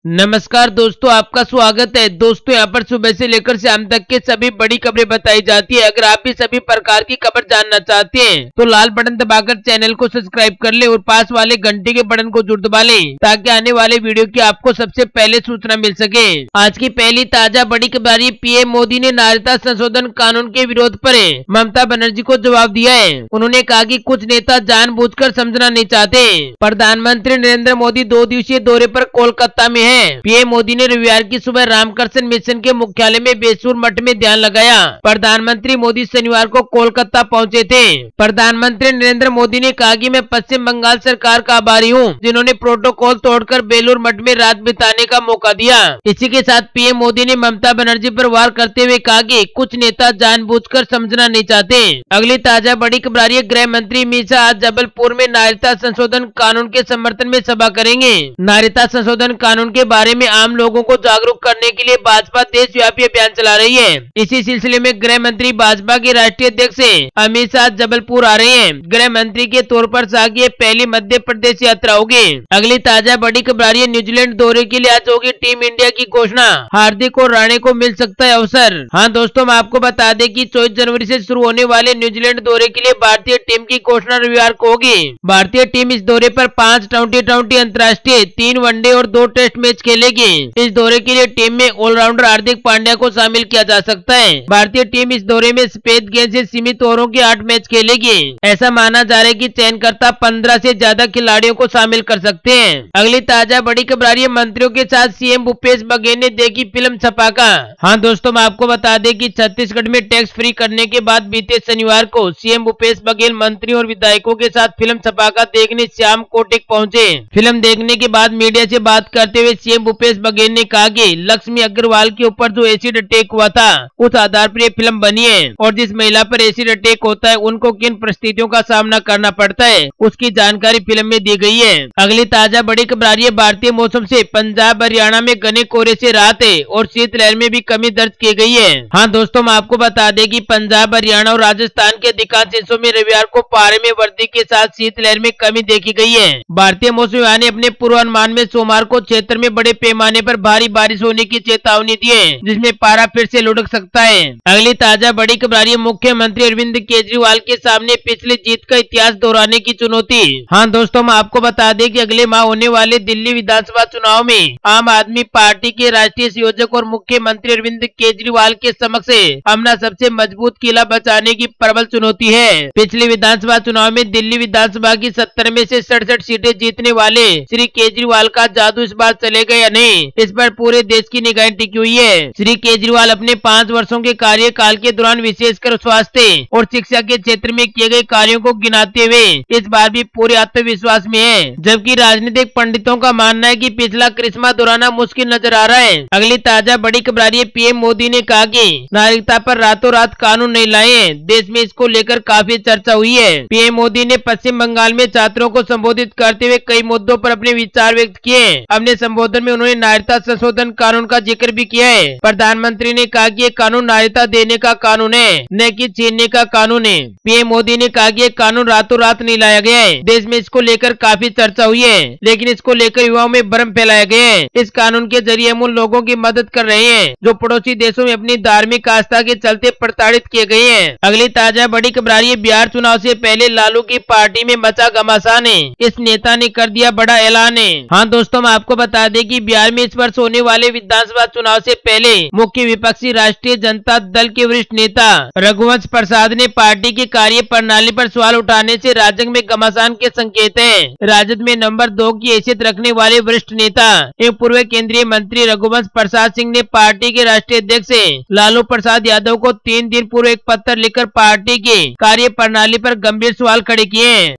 नमस्कार दोस्तों, आपका स्वागत है। दोस्तों यहाँ पर सुबह से लेकर शाम तक के सभी बड़ी खबरें बताई जाती है। अगर आप भी सभी प्रकार की खबर जानना चाहते हैं तो लाल बटन दबाकर चैनल को सब्सक्राइब कर ले और पास वाले घंटे के बटन को जरूर दबा लें ताकि आने वाले वीडियो की आपको सबसे पहले सूचना मिल सके। आज की पहली ताजा बड़ी खबर, पीएम मोदी ने नागरिकता संशोधन कानून के विरोध पर ममता बनर्जी को जवाब दिया है। उन्होंने कहा कि कुछ नेता जानबूझकर समझना नहीं चाहते। प्रधानमंत्री नरेंद्र मोदी 2 दिवसीय दौरे पर कोलकाता में है। पीएम मोदी ने रविवार की सुबह रामकृष्ण मिशन के मुख्यालय में बेसूर मठ में ध्यान लगाया। प्रधानमंत्री मोदी शनिवार को कोलकाता पहुंचे थे। प्रधानमंत्री नरेंद्र मोदी ने कहा कि मैं पश्चिम बंगाल सरकार का आभारी हूं, जिन्होंने प्रोटोकॉल तोड़कर बेलूर मठ में रात बिताने का मौका दिया। इसी के साथ पीएम मोदी ने ममता बनर्जी पर वार करते हुए कहा कि कुछ नेता जानबूझकर समझना नहीं चाहते। अगली ताजा बड़ी खबर, गृह मंत्री अमित शाह आज जबलपुर में नागरिकता संशोधन कानून के समर्थन में सभा करेंगे। नागरिकता संशोधन कानून के बारे में आम लोगों को जागरूक करने के लिए भाजपा देशव्यापी अभियान चला रही है। इसी सिलसिले में गृह मंत्री भाजपा के राष्ट्रीय अध्यक्ष अमित शाह जबलपुर आ रहे हैं। गृह मंत्री के तौर पर शाह की पहली मध्य प्रदेश यात्रा होगी। अगली ताजा बड़ी खबर, न्यूजीलैंड दौरे के लिए आज होगी टीम इंडिया की घोषणा। हार्दिक और राणे को मिल सकता है अवसर। हाँ दोस्तों, हम आपको बता दें कि 24 जनवरी से शुरू होने वाले न्यूजीलैंड दौरे के लिए भारतीय टीम की घोषणा रविवार को होगी। भारतीय टीम इस दौरे पर 5 ट्वेंटी अंतर्राष्ट्रीय, 3 वनडे और 2 टेस्ट मैच खेलेगी। इस दौरे के लिए टीम में ऑलराउंडर हार्दिक पांड्या को शामिल किया जा सकता है। भारतीय टीम इस दौरे में सफेद गेंद से सीमित ओवरों के 8 मैच खेलेगी। ऐसा माना जा रहा है कि चयनकर्ता 15 से ज्यादा खिलाड़ियों को शामिल कर सकते हैं। अगली ताजा बड़ी खबर, मंत्रियों के साथ सीएम भूपेश बघेल ने देखी फिल्म छपाका। हाँ दोस्तों, मैं आपको बता दें कि छत्तीसगढ़ में टैक्स फ्री करने के बाद बीते शनिवार को सीएम भूपेश बघेल मंत्रियों और विधायकों के साथ फिल्म छपाका देखने श्याम कोटेक पहुंचे। फिल्म देखने के बाद मीडिया से बात करते हुए सीएम भूपेश बघेल ने कहा कि लक्ष्मी अग्रवाल के ऊपर जो एसिड अटैक हुआ था उस आधार पर ये फिल्म बनी है और जिस महिला पर एसिड अटैक होता है उनको किन परिस्थितियों का सामना करना पड़ता है उसकी जानकारी फिल्म में दी गई है। अगली ताजा बड़ी खबर, भारतीय मौसम से पंजाब हरियाणा में घने कोहरे से राहत है और शीतलहर में भी कमी दर्ज की गई है। हाँ दोस्तों, मैं आपको बता दें कि पंजाब हरियाणा और राजस्थान के अधिकांश हिस्सों में रविवार को पारे में वृद्धि के साथ शीतलहर में कमी देखी गई है। भारतीय मौसम विभाग ने अपने पूर्वानुमान में सोमवार को क्षेत्र में बड़े पैमाने पर भारी बारिश होने की चेतावनी दी है, जिसमें पारा फिर से लुढ़क सकता है। अगली ताजा बड़ी खबर, मुख्यमंत्री अरविंद केजरीवाल के सामने पिछली जीत का इतिहास दोहराने की चुनौती। हाँ दोस्तों, मैं आपको बता दें कि अगले माह होने वाले दिल्ली विधानसभा चुनाव में आम आदमी पार्टी के राष्ट्रीय संयोजक और मुख्यमंत्री अरविंद केजरीवाल के समक्ष अपना सबसे मजबूत किला बचाने की प्रबल चुनौती है। पिछले विधानसभा चुनाव में दिल्ली विधानसभा की 70 में से 67 सीटें जीतने वाले श्री केजरीवाल का जादू इस बार चलेगा या नहीं, इस पर पूरे देश की निगाहें टिकी हुई है। श्री केजरीवाल अपने 5 वर्षों के कार्यकाल के दौरान विशेषकर स्वास्थ्य और शिक्षा के क्षेत्र में किए गए कार्यों को गिनाते हुए इस बार भी पूरे आत्मविश्वास में है, जबकि राजनीतिक पंडितों का मानना है कि पिछला करिश्मा दोहराना मुश्किल नजर आ रहा है। अगली ताजा बड़ी खबर, पीएम मोदी ने कहा कि नागरिकता पर रातों रात कानून नहीं लाए, देश में इसको लेकर काफी चर्चा हुई है। पीएम मोदी ने पश्चिम बंगाल में छात्रों को संबोधित करते हुए कई मुद्दों पर अपने विचार व्यक्त किए। अपने संबोधन में उन्होंने नागरिकता संशोधन कानून का जिक्र भी किया है। प्रधानमंत्री ने कहा कि ये कानून नागरिकता देने का कानून है, न कि छीनने का कानून है। पीएम मोदी ने कहा कि ये कानून रातों रात नहीं लाया गया है, देश में इसको लेकर काफी चर्चा हुई है, लेकिन इसको लेकर युवाओं में भ्रम फैलाया गया है। इस कानून के जरिए हम उन लोगों की मदद कर रहे हैं जो पड़ोसी देशों में अपनी धार्मिक आस्था के चलते प्रताड़ित किए गए हैं। अगली ताजा बड़ी खबर, बिहार चुनाव से पहले लालू की पार्टी में मचा घमासान है, इस नेता ने कर दिया बड़ा ऐलान है। हाँ दोस्तों, मैं आपको बता दें कि बिहार में इस वर्ष होने वाले विधानसभा चुनाव से पहले मुख्य विपक्षी राष्ट्रीय जनता दल के वरिष्ठ नेता रघुवंश प्रसाद ने पार्टी की कार्य प्रणाली पर सवाल उठाने से राजग में घमासान के संकेत हैं। राजद में नंबर 2 की हैसियत रखने वाले वरिष्ठ नेता एवं पूर्व केंद्रीय मंत्री रघुवंश प्रसाद सिंह ने पार्टी के राष्ट्रीय अध्यक्ष लालू प्रसाद यादव को 3 दिन पूर्व एक पत्र लिखकर पार्टी की कार्य प्रणाली पर गंभीर सवाल खड़े किए हैं।